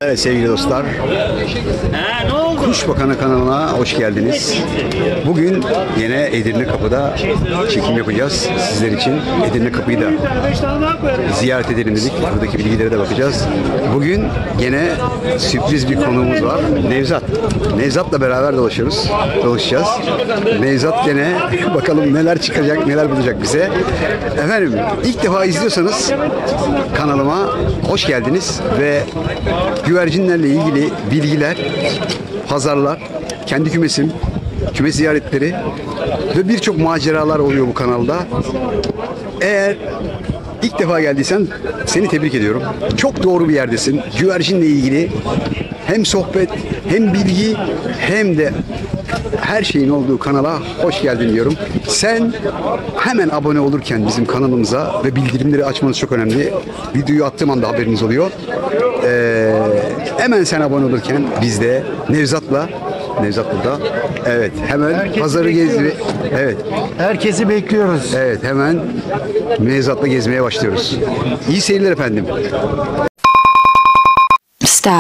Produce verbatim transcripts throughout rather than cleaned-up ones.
Evet sevgili dostlar, Kuş Bakanı kanalına hoş geldiniz. Bugün yine Edirne Kapı'da çekim yapacağız sizler için. Edirne Kapı'yı da ziyaret edelim dedik. Buradaki bilgilere de bakacağız. Bugün yine sürpriz bir konuğumuz var. Nevzat. Nevzat'la beraber dolaşıyoruz. Dolaşacağız. Nevzat gene bakalım neler çıkacak, neler bulacak bize. Efendim ilk defa izliyorsanız kanalıma hoş geldiniz ve güvercinlerle ilgili bilgiler, pazarlar, kendi kümesim, kümes ziyaretleri ve birçok maceralar oluyor bu kanalda. Eğer ilk defa geldiysen seni tebrik ediyorum. Çok doğru bir yerdesin. Güvercinle ilgili hem sohbet, hem bilgi, hem de her şeyin olduğu kanala hoş geldin diyorum. Sen hemen abone olurken bizim kanalımıza ve bildirimleri açmanız çok önemli. Videoyu attığım anda haberiniz oluyor. Ee, hemen sen abone olurken biz de Nevzat'la Nevzat burada. Evet, hemen herkesi pazarı gezdi. Evet. Herkesi bekliyoruz. Evet, hemen Nevzat'la gezmeye başlıyoruz. İyi seyirler efendim. Stop.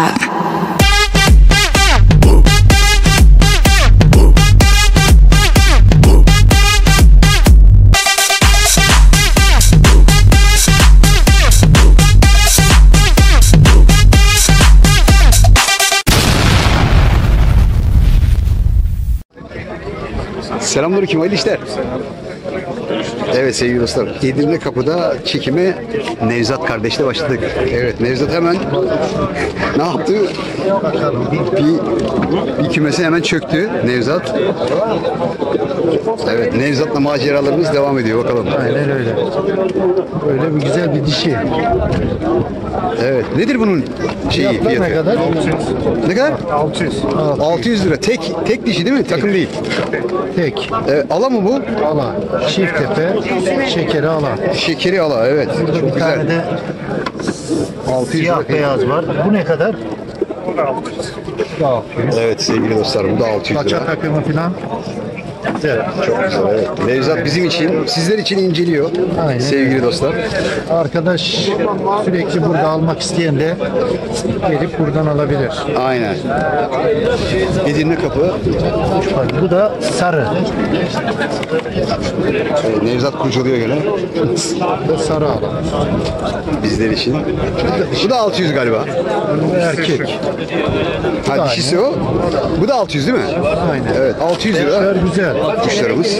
Selamünaleyküm, hayırlı işler. Evet sevgili dostlar, Edirne Kapı'da çekime Nevzat kardeşle başladık. Evet, Nevzat hemen ne yaptı? Bir, bir kümese hemen çöktü Nevzat. Evet, Nevzat'la maceralarımız devam ediyor, bakalım. Aynen öyle. Öyle bir güzel bir dişi. Evet, nedir bunun şeyi, Fiyatlar fiyatı? ne kadar? Ne kadar? altı yüz. altı yüz lira. Tek tek dişi değil mi? Takım değil. Tek. Evet, ala mı bu? Ala. Çift tepe. Şekeri ala. Şekeri ala, evet. Burada Çok bir güzel. tane de altı yüz siyah lira. beyaz var. Bu ne kadar? Bu da altı yüz. Evet sevgili dostlar, bu da altı yüz Paça lira. takımı falan. Güzel. Çok güzel, evet. Nevzat bizim için, sizler için inceliyor. Aynen. Sevgili dostlar. Arkadaş sürekli burada almak isteyen de gelip buradan alabilir. Aynen. Edirne Kapı. Bu da sarı. Evet, Nevzat kurcalıyor gene. Bu da sarı ala. Bizler için. Bu da altı yüz galiba. Bu erkek. Ha, dişisi o. Bu da altı yüz değil mi? Aynen. Evet, altı yüz lira. Kuşlar güzel. Kuşlarımız.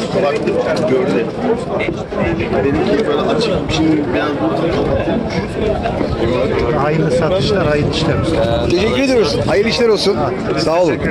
Hayırlı satışlar, hayırlı işler. Teşekkür ediyoruz. Hayırlı işler olsun. Sağ olun.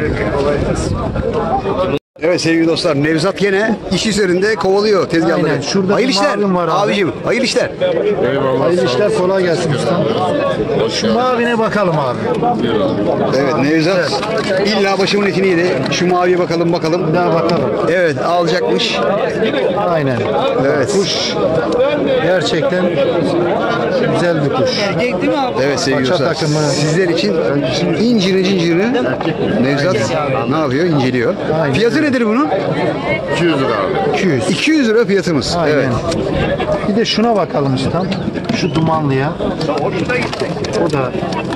Evet sevgili dostlar, Nevzat yine iş üzerinde kovalıyor tezgahları. Aynen, şurada Hayırlı bir işler. mavim var abi. Abicim, hayırlı işler. Hayırlı işler, kolay gelsin usta. Şu mavine bakalım abi. Evet Nevzat illa başımın etini yedi. Şu maviye bakalım bakalım. Bir daha bakalım. Evet, alacakmış. Aynen. Evet. Kuş gerçekten güzel bir kuş. Evet sevgili Paça dostlar, takımı. sizler için incini cincirini Nevzat ne yapıyor? İnceliyor. Aynen. Fiyatı nedir bunun? iki yüz lira abi. iki yüz. iki yüz lira fiyatımız. Aynen. Evet. Bir de şuna bakalım ustam. Şu dumanlıya. O da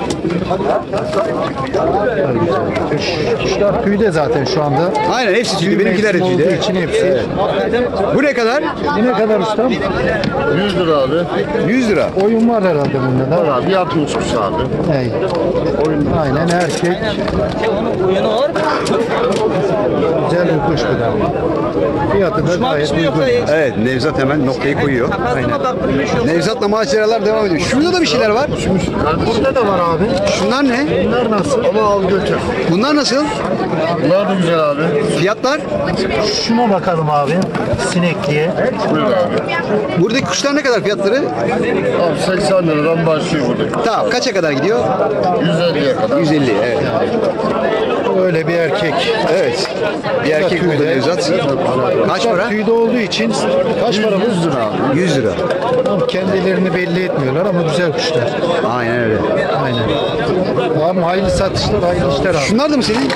kuşlar tüyde zaten şu anda. Aynen, hepsi tüylü. Benimkiler de Mevsim tüylü. olduğu için hepsi. Bu ne kadar? Ne kadar ustam? yüz lira abi. yüz lira. Oyun var herhalde bunda da. Var abi yatmış kuş abi. Hey. Aynen erkek. Güzel bir kuş bu da. Fiyatı da gayet uygun. Evet, Nevzat hemen noktayı koyuyor. Aynen. Nevzat'la maceralar devam ediyor. Şurada da bir şeyler var. Burada da var abi. Şunlar ne? Bunlar nasıl? Ama al götür. Bunlar nasıl? Bunlar da güzel abi. Fiyatlar? Şuna bakalım abi. Sinekliye. Buyur abi. Buradaki kuşlar ne kadar fiyatları? Abi seksen liradan başlıyor burada. Tamam, kaça kadar gidiyor? yüz elliye kadar. yüz elli, evet. Öyle bir erkek. Evet. Bir erkek burada Nevzat. Kaç para? Tüyde olduğu için kaç para bu? yüz lira abi. yüz lira. Kendilerini belli etmiyorlar ama güzel kuşlar. Aynen öyle. Aynen. Abi hayırlı satışlar, hayırlı işler abi. Şunlar da mı senin?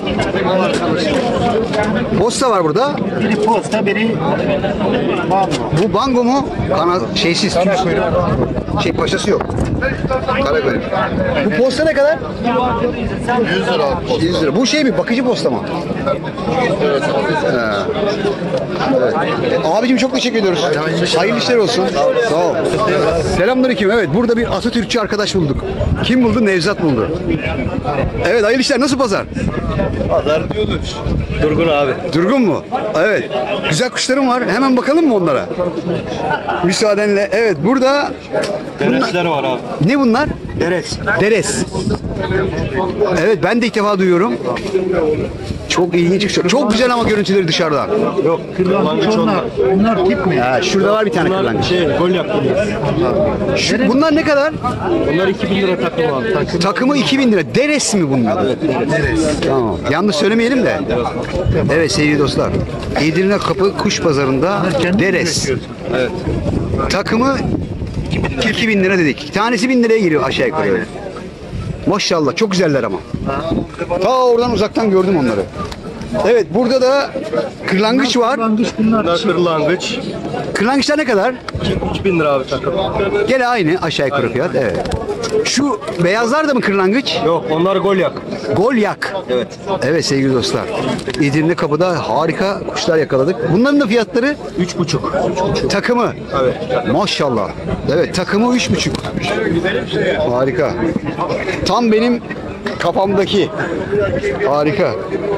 Posta var burada. Biri posta, biri bango. Bu bango mu? Kana şeysiz. Sana koyuyorum. Şey paşası yok. Karakoyun. Bu posta ne kadar? yüz lira abi. yüz lira. Bu şey mi? Bakıcı posta mı? Evet. Ha. Evet. Abicim çok teşekkür ediyoruz. Hayırlı işler olsun. Sağ ol. Selamünaleyküm. Evet, burada bir Atatürkçü arkadaş bulduk. Kim buldu? Nevzat buldu. Evet, hayırlı işler. Nasıl pazar? Pazar diyordur. Durgun abi. Durgun mu? Evet. Güzel kuşlarım var. Hemen bakalım mı onlara? Müsaadenle. Evet, burada Deresler var abi. ne bunlar? Deres. Deres. Evet, ben de ilk defa duyuyorum. Çok ilginç. Çok, çok güzel ama görüntüleri dışarıdan. Yok. Kırlangıç onlar. Bunlar tip mi? Ha, şurada var bir tane Bunlar kırlangıç. şey gol yaptınız. Şu- bunlar ne kadar? Bunlar iki bin lira takım abi. Takım. Takımı iki bin lira. Deres mi bunlar? Evet, Deres. Tamam. Yanlış söylemeyelim de. Evet sevgili dostlar. Edirne Kapı Kuş Pazarı'nda Deres. Evet. Takımı iki bin lira dedik. Tanesi bin liraya geliyor aşağı yukarı. Maşallah çok güzeller ama. Ta oradan uzaktan gördüm onları. Evet burada da kırlangıç var. Kırlangıç bunlar. Bunlar kırlangıç. Kırlangıçlar ne kadar? üç bin lira abi takım. Gene aynı aşağı yukarı fiyat. Evet. Şu beyazlar da mı kırlangıç? Yok onlar gol yak. Gol yak. Evet. Evet sevgili dostlar. Edirne Kapı'da harika kuşlar yakaladık. Bunların da fiyatları Üç buçuk. takımı. Evet. Maşallah. Evet takımı üç buçuk. Harika. Tam benim kafamdaki. Harika.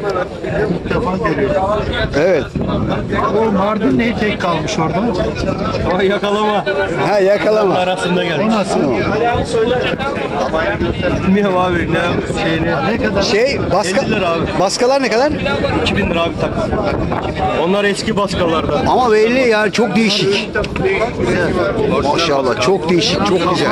Evet. O Mardin neyi tek kalmış orada? Ama yakalama. Ha yakalama. Arasında O gelmiş. nasıl? Bilmiyorum abi ne şeyini. Ne kadar? Şey baska, elli lira abi. baskalar ne kadar? iki bin lira abi takım. Onlar eski baskalardan. Ama belli yani çok değişik. Maşallah çok değişik, çok güzel.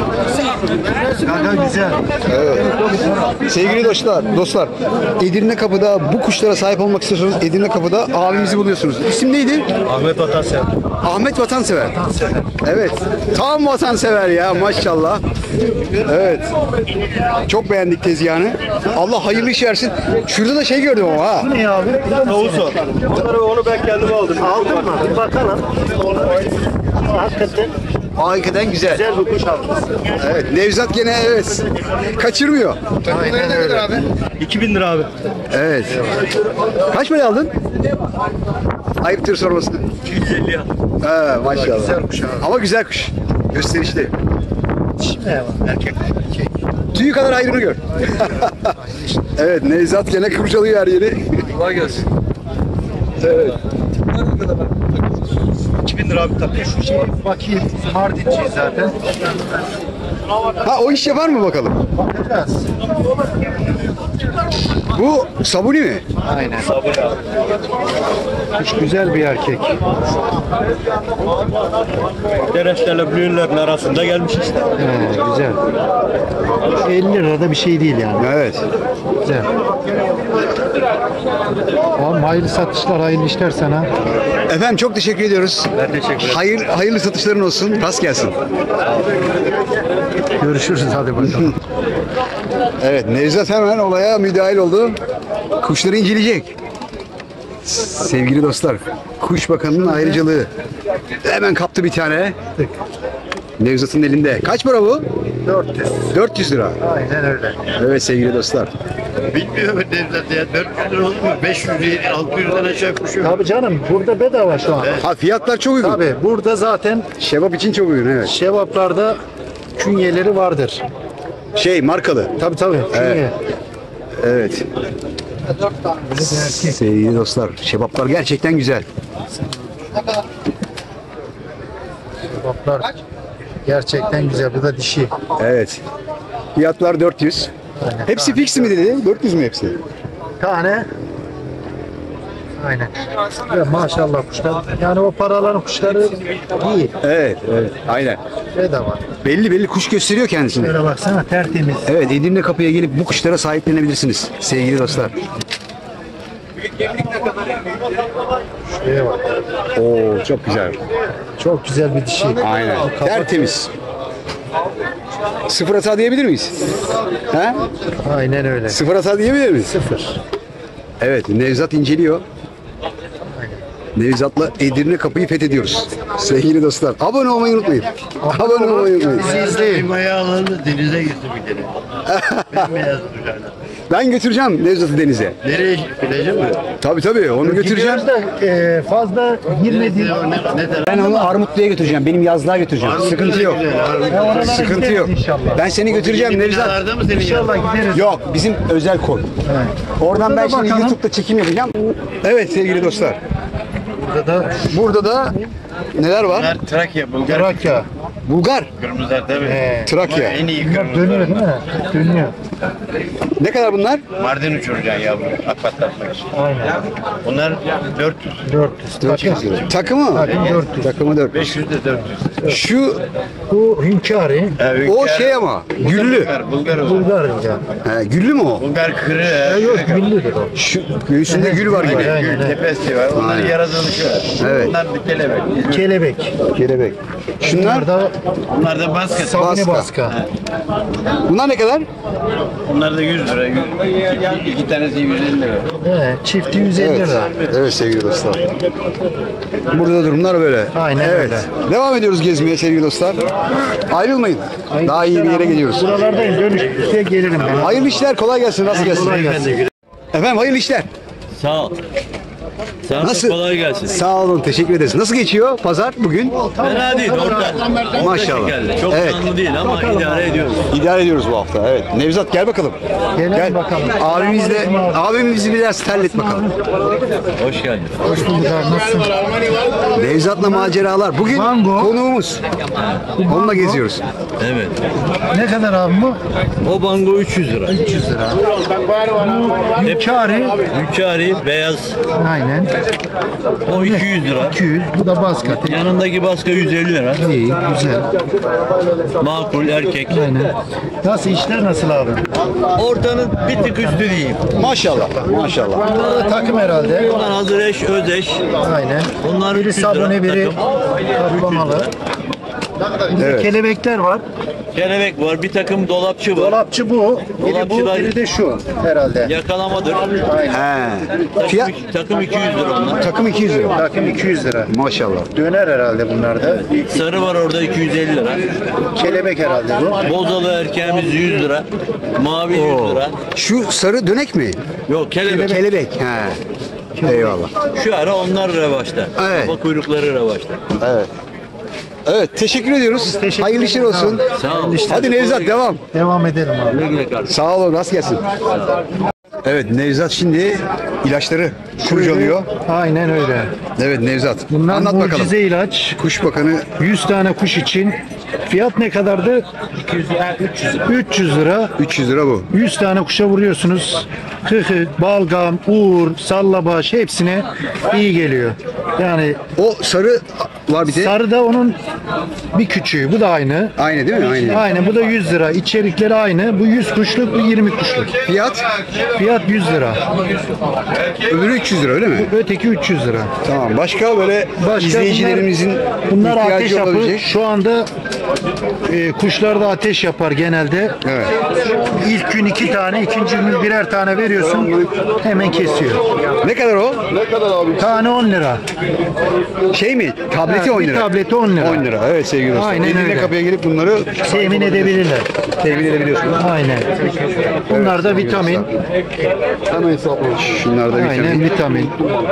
Gaga güzel. Sevgili dostlar, dostlar, Edirne Kapı'da bu kuşlara sahip olmak istiyorsanız Edirne Kapı'da abimizi buluyorsunuz. İsim neydi? Ahmet Atasya. Ahmet Vatansever. Evet. Tam vatansever ya maşallah. Evet. Çok beğendik tezgahını. Allah hayırlı iş versin. Şurada da şey gördüm ama ha. Ne abi? Tavus o. Onları onu ben kendim aldım. Aldın mı? Bir bakalım. Hakikaten Hakikaten güzel. güzel bir kuş almışsın. Evet. Nevzat gene evet. Kaçırmıyor. Aynen öyle. iki bin lira abi. Evet. Kaç para aldın? Ayıptır sorması. iki yüz elli ya. Ha, maşallah. Güzel kuş abi. Ama güzel kuş. Gösterişli. Şimdi ne var? Erkek erkek. Tüyü kadar ayrını gör. Evet, Nevzat gene kurcalıyor her yeri. Kolay gelsin. Evet. iki bin lira abi takım. Şu şey bakayım. Mardinci zaten. Ha o iş yapar mı bakalım? Bakacağız. Bu sabuni mi? Aynen. Kuş güzel bir erkek. Dereslerle blüğünlerin arasında gelmiş işte. He, güzel. elli lirada bir şey değil yani. Evet. Güzel. Oğlum hayırlı satışlar, hayırlı işler sana. Efendim çok teşekkür ediyoruz. Ben teşekkür ederim. Hayır, hayırlı satışların olsun. Rast gelsin. Görüşürüz hadi bakalım. Evet, Nevzat hemen olaya müdahil oldu. Kuşları inceleyecek. Sevgili dostlar, Kuş Bakanı'nın ayrıcalığı. Hemen kaptı bir tane. Nevzat'ın elinde. Kaç para bu? dört yüz. dört yüz lira. Aynen öyle. Evet sevgili dostlar. Bilmiyorum Devlet ya. dört yüz lira olur mu? beş yüz, altı yüzden aşağı kuş yok. Tabii canım burada bedava şu an. Ha fiyatlar çok uygun. Tabii burada zaten Şebap için çok uygun evet. şevaplarda künyeleri vardır. Şey markalı. Tabii tabii. Künye. Evet. Sevgili dostlar, şebaplar gerçekten güzel. Şevaplar gerçekten güzel. Bu da dişi. Evet. Fiyatlar dört yüz. Hepsi fix mi dedi? dört yüz mü hepsi? Tane. Aynen. Ve maşallah kuşlar. Yani o paraların kuşları iyi. Evet, evet. Aynen. Bedava. Belli belli kuş gösteriyor kendisini. Şöyle baksana tertemiz. Evet, Edirne Kapı'ya gelip bu kuşlara sahiplenebilirsiniz sevgili dostlar. Şuraya bak. Oo, çok güzel. Çok güzel bir dişi. Aynen. Kafa- Tertemiz. Sıfır hata diyebilir miyiz? He? Aynen öyle. Sıfır hata diyebilir miyiz? Sıfır. Evet, Nevzat inceliyor. Nevzat'la Edirne kapıyı fethediyoruz. Sevgili dostlar, abone olmayı unutmayın. Abone olmayı unutmayın. Benim ayağlarını denize gitti bir kere. Bembeyaz duruyor. Ben götüreceğim Nevzat'ı denize. Nereye plaja mı? Tabii tabii, onu götüreceğim. Gidiyoruz da e, fazla girmediği. Ne, ne taraf? Ben onu Armutlu'ya götüreceğim. Benim yazlığa götüreceğim. Sıkıntı yok. Oralara Sıkıntı gideriz yok. inşallah. Ben seni götüreceğim Nevzat. Binalarda mı senin İnşallah gideriz. Yok, bizim özel koy. Oradan Burada ben da şimdi bakalım. YouTube'da çekim yapacağım. Evet sevgili dostlar. Burada da Burada da neler var? Bunlar Trakya, Bulgar. Trakya. Bulgar, Kırmızılar tabii. He. Trakya. En iyi Bunlar kırmızılar. dönüyor değil mi? Dönüyor. Ne kadar bunlar? Mardin uçuracaksın yavrum. Akbatlatmak için. Aynen. Bunlar dört yüz. dört yüz. Takım. Takımı? Takım dört yüz. Takımı dört. beş yüz de dört yüz. Şu, Bu hünkâri. o şey ama, güllü. Bulgar, Bulgar o. Bulgar ya. He, güllü mü o? Bulgar kırı. Ya yok güllüdür o. Şu göğsünde gül var gibi. Aynen. Gül tepesi var. Onların Aynen. yaratılışı var. Evet. Bunlar bir kelebek. Kelebek. Kelebek. Şunlar, Bunlar da Bunlar da basket. sabuni Baska. baska. bunlar ne kadar? Bunlar da yüz lira. yüz. İki tanesi yüz elli lira. He, çifti yüz elli Evet. lira. Evet sevgili dostlar. Burada da durumlar böyle. Aynen evet. öyle. Devam ediyoruz gezmeye sevgili dostlar. Ayrılmayın. Daha iyi bir yere gidiyoruz. Buralardayım. Dönüşte gelirim ben. Hayırlı işler, kolay gelsin. Nasıl gelsin? Kolay gelsin. Efendim hayırlı işler. Sağ ol. Sana Nasıl? kolay gelsin. Sağ olun, teşekkür ederiz. Nasıl geçiyor pazar bugün? Fena değil, orta. orta Maşallah. şekerli. Çok Evet. canlı değil ama idare ediyoruz. İdare ediyoruz bu hafta. Evet. Nevzat gel bakalım. Gelelim Gel. bakalım. Abimiz de, abimizi biraz terlet bakalım. Hoş geldin. Hoş bulduk abi. Nasılsın? Nevzat'la maceralar. Bugün Mango. konuğumuz. Onunla geziyoruz. Evet. Ne kadar abi bu? O bango üç yüz lira. üç yüz lira. Hünkâri. Hünkâri beyaz. Aynen. O iki yüz lira. iki yüz. Bu da baska. Yanındaki baska yüz elli lira. İyi, güzel. Makul erkek. Aynen. Nasıl işler nasıl abi? Ortanın bir tık üstü diyeyim. Maşallah. Maşallah. Bunlar da takım herhalde. Bunlar hazır eş, öz eş. Aynen. Bunlar Biri üç yüz lira sabuni, biri takım. kaplamalı. Bir Evet. kelebekler var. Kelebek var, bir takım dolapçı var. Dolapçı bu. Biri bu, Dolapçılar- biri de şu herhalde. Yakalamadır. He. Takım, Fiyat takım iki yüz lira onlar. takım iki yüz lira. Takım iki yüz lira. Maşallah. Döner herhalde bunlar da. Sarı var orada iki yüz elli lira. Kelebek herhalde bu. Bozalı erkeğimiz yüz lira. Mavi yüz lira. Şu sarı dönek mi? Yok kelebek. Kelebek. He. Eyvallah. Şu ara onlar revaçta. Evet. Kafa kuyrukları revaçta. Evet. Evet, teşekkür ediyoruz. Teşekkür Hayırlı işler ederim. olsun. Sağ ol. Hadi Nevzat devam. Devam edelim abi. Güle güle kardeşim. Sağ olun, rast gelsin. Evet, Nevzat şimdi ilaçları kurcalıyor. Aynen öyle. Evet Nevzat, Bunlar anlat bakalım. mucize ilaç. Kuş Bakanı yüz tane kuş için. Fiyat ne kadardı? üç yüz lira. üç yüz lira bu. yüz tane kuşa vuruyorsunuz. Hıhı, balgam, uğur, sallabaş hepsine iyi geliyor. Yani O sarı var bir de. sarı da onun bir küçüğü. Bu da aynı. Aynı değil mi? Aynı. Aynı. Bu da yüz lira. İçerikleri aynı. Bu yüz kuşluk, bu yirmi kuşluk. Fiyat Fiyat yüz lira. öbürü üç yüz lira öyle mi? Öteki üç yüz lira. Tamam. Başka böyle Başka izleyicilerimizin bunlar, bunlar ateş ihtiyacı yapı. olabilecek. Şu anda e, kuşlar da ateş yapar genelde. Evet. İlk gün iki tane, ikinci gün birer tane veriyorsun. Hemen kesiyor. Ne kadar o? Tane on lira. Şey mi? Tableti Evet, on bir lira. tableti on lira. on lira. Evet sevgili dostlar. Aynen Edirne öyle. kapıya gelip bunları Temin edebilirler. temin edebiliyorsunuz. Aynen. Bunlar da vitamin. Hemen hesaplamış. Şunlar da Aynen vitamin. vitamin.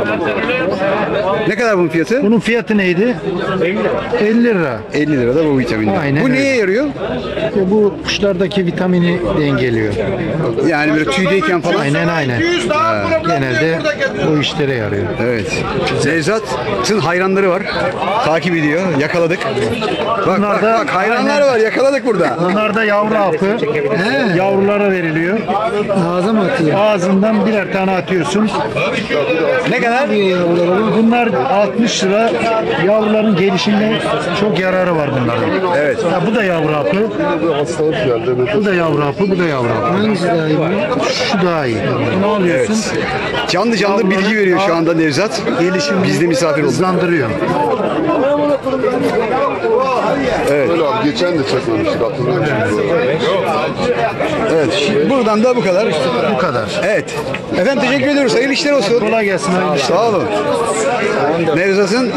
Ne kadar bunun fiyatı? Bunun fiyatı neydi? elli lira. elli lira da bu vitaminler. Aynen Bu öyle. neye yarıyor? İşte bu kuşlardaki vitamini dengeliyor. Yani böyle tüydeyken falan. Aynen aynen. Ha, genelde bu işlere yarıyor. Evet. Nevzat'ın hayranları var. Takip ediyor. Yakaladık. Bak Bunlar bak da- bak hayranlar var. Yakaladık burada. Bunlar da yavru hapı. Yavrulara veriliyor. Ağza mı atıyor? Ağzından birer tane atıyorsun. Ne kadar? Bunlar altmış lira. Yavruların gelişimine çok yararı var bunların. Evet. Ya bu da yavru hapı. Bu da yavru hapı, bu da yavru hapı. Hangisi daha iyi? Şu daha iyi. Ne alıyorsun? Canlı canlı bilgi veriyor şu anda Nevzat. Gelişim Bizde misafir oldu. hızlandırıyor. Öyle abi geçen de çekmemiştik hatırlıyor musunuz? Evet. Buradan da bu kadar. kadar. Bu kadar. Evet. Efendim teşekkür ediyoruz. Hayırlı işler olsun. Kolay gelsin. Hayırlı işler. Sağ olun. Nevzat'ın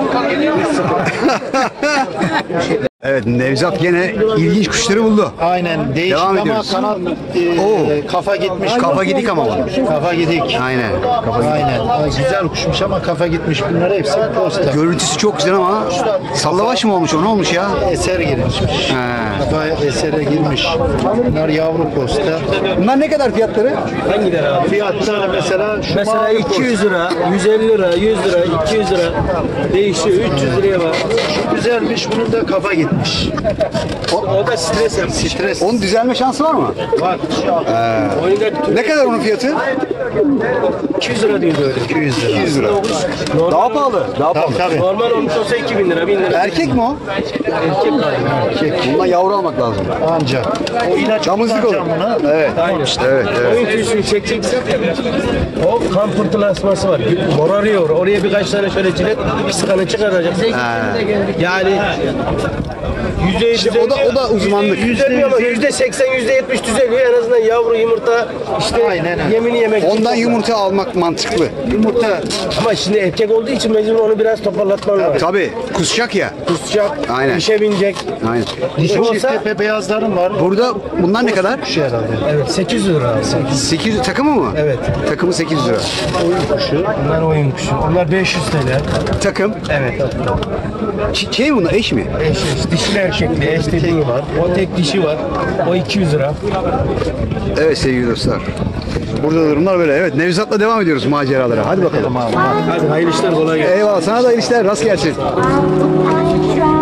Evet, Nevzat gene ilginç kuşları buldu. Aynen. Değişik Devam ama ediyoruz. kanat e, Oo. kafa gitmiş. Kafa gidik ama bu. Kafa gidik. Aynen. Kafa gidik. Aynen. Aa, güzel kuşmuş ama kafa gitmiş. Bunlar hepsi posta. Görüntüsü çok güzel ama sallavaş mı olmuş o, ne olmuş ya? Eser girmiş. He. Kafa esere girmiş. Bunlar yavru posta. Bunlar ne kadar fiyatları? Hangileri abi? Fiyatları mesela şu Mesela mavi iki yüz lira, yüz elli lira, yüz lira, iki yüz lira değişiyor. üç yüz liraya var. posta güzelmiş. Bunun da kafa gitmiş. O da stres yapmış. Stres Onun düzelme şansı var mı? var. Oyunda Ne kadar onun fiyatı? iki yüz lira diyordu öyle. iki yüz lira. iki yüz lira. Daha pahalı. Daha pahalı. Tabii tabii. Normal olmuş olsa iki bin lira, bin lira. Erkek mi o? Erkek galiba. Bundan yavru almak lazım. Anca. O ilaç Damızlık olur. kullanacağım buna. Evet. Aynen. Evet, evet. Oyun tüyüsünü çekeceksen o kan pırtılaşması var. Morarıyor. Oraya birkaç tane şöyle cilet sıkanı çıkaracak. Yani yüzde İşte o da o da uzmanlık. yüzde ama yüzde seksen, yüzde yetmiş düzeliyor. En azından yavru yumurta işte Aynen öyle. yemini yemek için Ondan toplar. yumurta almak mantıklı. Yumurta Ama şimdi erkek olduğu için mecbur onu biraz toparlatman lazım. Tabii kusacak ya. Kusacak, Aynen. işe binecek. Aynen. Dişi bu olsa tepe beyazlarım var. Burada bunlar ne kadar? Şey herhalde. evet sekiz yüz lira. sekiz yüz takımı mı? Evet. Takımı sekiz yüz lira. Bunlar oyun kuşu. Bunlar beş yüz T L. Takım. Evet. Ç- Şey mi bunlar, eş mi? Eş, eş, dişli erkekli, eş dediği var. O tek dişi var. O iki yüz lira. Evet sevgili dostlar. Burada durumlar böyle. Evet, Nevzat'la devam ediyoruz maceralara. Hadi bakalım. Hadi hayırlı işler, kolay gelsin. Eyvallah, sana da iyi işler, rast gelsin.